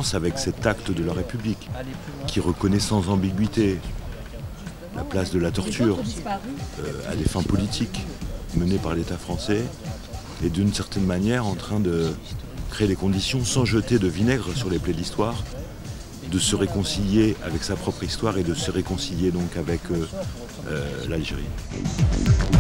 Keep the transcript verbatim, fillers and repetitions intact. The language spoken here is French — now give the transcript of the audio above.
France avec cet acte de la République qui reconnaît sans ambiguïté la place de la torture euh, à des fins politiques menées par l'État français et d'une certaine manière en train de créer les conditions, sans jeter de vinaigre sur les plaies de l'histoire, de se réconcilier avec sa propre histoire et de se réconcilier donc avec euh, euh, l'Algérie.